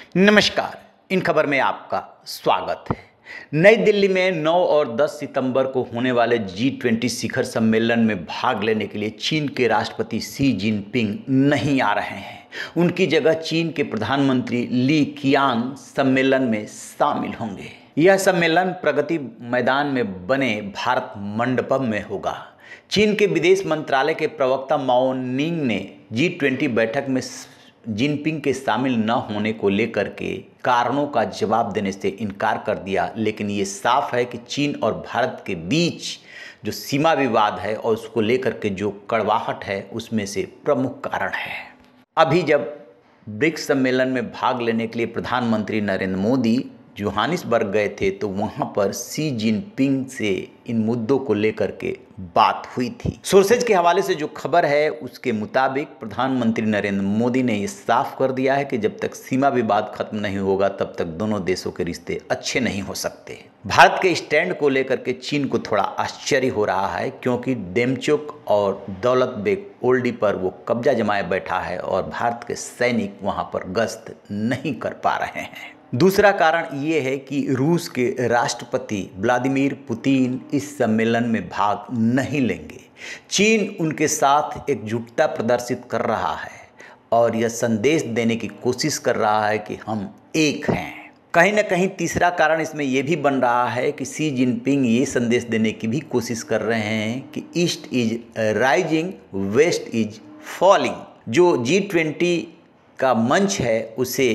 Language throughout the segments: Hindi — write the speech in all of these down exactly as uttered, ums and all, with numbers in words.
नमस्कार। इन खबर में आपका स्वागत है। नई दिल्ली में नौ और दस सितंबर को होने वाले जी ट्वेंटी शिखर सम्मेलन में भाग लेने के लिए चीन के राष्ट्रपति शी जिनपिंग नहीं आ रहे हैं। उनकी जगह चीन के प्रधानमंत्री ली कियांग सम्मेलन में शामिल होंगे। यह सम्मेलन प्रगति मैदान में बने भारत मंडपम में होगा। चीन के विदेश मंत्रालय के प्रवक्ता माओ निंग ने जी ट्वेंटी बैठक में जिनपिंग के शामिल न होने को लेकर के कारणों का जवाब देने से इनकार कर दिया, लेकिन ये साफ है कि चीन और भारत के बीच जो सीमा विवाद है और उसको लेकर के जो कड़वाहट है उसमें से प्रमुख कारण है। अभी जब ब्रिक्स सम्मेलन में भाग लेने के लिए प्रधानमंत्री नरेंद्र मोदी जोहानिसबर्ग गए थे तो वहां पर शी जिनपिंग से इन मुद्दों को लेकर के बात हुई थी। सोर्सेज के हवाले से जो खबर है उसके मुताबिक प्रधानमंत्री नरेंद्र मोदी ने ये साफ कर दिया है कि जब तक सीमा विवाद खत्म नहीं होगा तब तक दोनों देशों के रिश्ते अच्छे नहीं हो सकते। भारत के स्टैंड को लेकर के चीन को थोड़ा आश्चर्य हो रहा है, क्योंकि डेमचोक और दौलत बेग ओल्डी पर वो कब्जा जमाए बैठा है और भारत के सैनिक वहां पर गश्त नहीं कर पा रहे हैं। दूसरा कारण ये है कि रूस के राष्ट्रपति व्लादिमीर पुतिन इस सम्मेलन में भाग नहीं लेंगे। चीन उनके साथ एकजुटता प्रदर्शित कर रहा है और यह संदेश देने की कोशिश कर रहा है कि हम एक हैं। कहीं ना कहीं तीसरा कारण इसमें यह भी बन रहा है कि शी जिनपिंग ये संदेश देने की भी कोशिश कर रहे हैं कि east is rising, west is falling. जो जी ट्वेंटी का मंच है उसे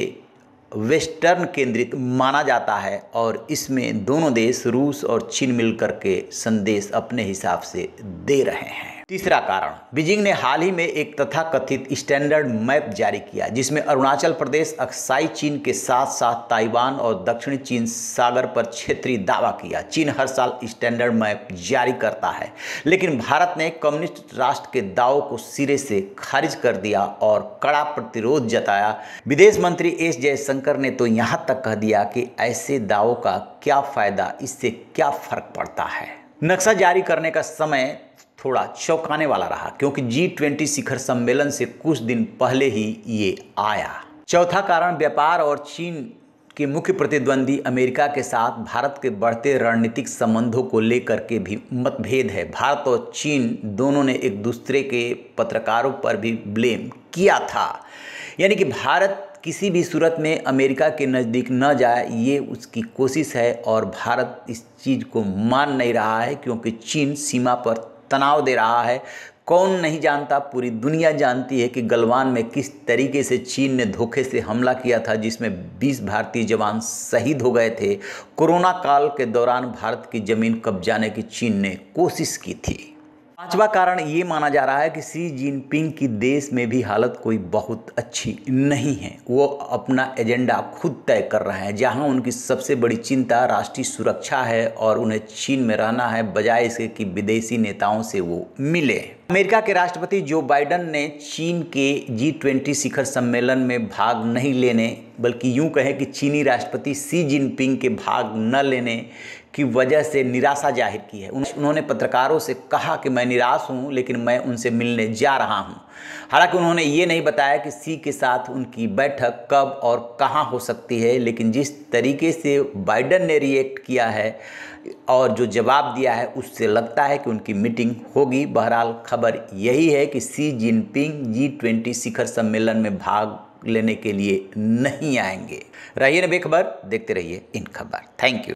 वेस्टर्न केंद्रित माना जाता है और इसमें दोनों देश रूस और चीन मिलकर के संदेश अपने हिसाब से दे रहे हैं। तीसरा कारण, बीजिंग ने हाल ही में एक तथाकथित स्टैंडर्ड मैप जारी किया जिसमें अरुणाचल प्रदेश अक्साई चीन के साथ साथ ताइवान और दक्षिणी चीन सागर पर क्षेत्रीय दावा किया। चीन हर साल स्टैंडर्ड मैप जारी करता है, लेकिन भारत ने कम्युनिस्ट राष्ट्र के दावों को सिरे से खारिज कर दिया और कड़ा प्रतिरोध जताया। विदेश मंत्री एस जयशंकर ने तो यहाँ तक कह दिया कि ऐसे दावों का क्या फायदा, इससे क्या फर्क पड़ता है। नक्शा जारी करने का समय थोड़ा चौंकाने वाला रहा, क्योंकि जी ट्वेंटी शिखर सम्मेलन से कुछ दिन पहले ही ये आया। चौथा कारण, व्यापार और चीन के मुख्य प्रतिद्वंदी अमेरिका के साथ भारत के बढ़ते रणनीतिक संबंधों को लेकर के भी मतभेद है। भारत और चीन दोनों ने एक दूसरे के पत्रकारों पर भी ब्लेम किया था, यानी कि भारत किसी भी सूरत में अमेरिका के नज़दीक न जाए ये उसकी कोशिश है और भारत इस चीज़ को मान नहीं रहा है, क्योंकि चीन सीमा पर तनाव दे रहा है। कौन नहीं जानता, पूरी दुनिया जानती है कि गलवान में किस तरीके से चीन ने धोखे से हमला किया था, जिसमें बीस भारतीय जवान शहीद हो गए थे। कोरोना काल के दौरान भारत की ज़मीन कब्जाने की चीन ने कोशिश की थी। पांचवा कारण ये माना जा रहा है कि शी जिनपिंग की देश में भी हालत कोई बहुत अच्छी नहीं है। वो अपना एजेंडा खुद तय कर रहे हैं, जहां उनकी सबसे बड़ी चिंता राष्ट्रीय सुरक्षा है और उन्हें चीन में रहना है, बजाय इसके कि विदेशी नेताओं से वो मिले। अमेरिका के राष्ट्रपति जो बाइडेन ने चीन के जी ट्वेंटी शिखर सम्मेलन में भाग नहीं लेने, बल्कि यूं कहें कि चीनी राष्ट्रपति शी जिनपिंग के भाग न लेने की वजह से निराशा जाहिर की है। उन्होंने पत्रकारों से कहा कि मैं निराश हूं, लेकिन मैं उनसे मिलने जा रहा हूं। हालांकि उन्होंने ये नहीं बताया कि शी के साथ उनकी बैठक कब और कहां हो सकती है, लेकिन जिस तरीके से बाइडेन ने रिएक्ट किया है और जो जवाब दिया है उससे लगता है कि उनकी मीटिंग होगी। बहरहाल खबर यही है कि शी जिनपिंग जी ट्वेंटी शिखर सम्मेलन में भाग लेने के लिए नहीं आएंगे। रहिए न बेखबर, देखते रहिए इन खबर। Thank you.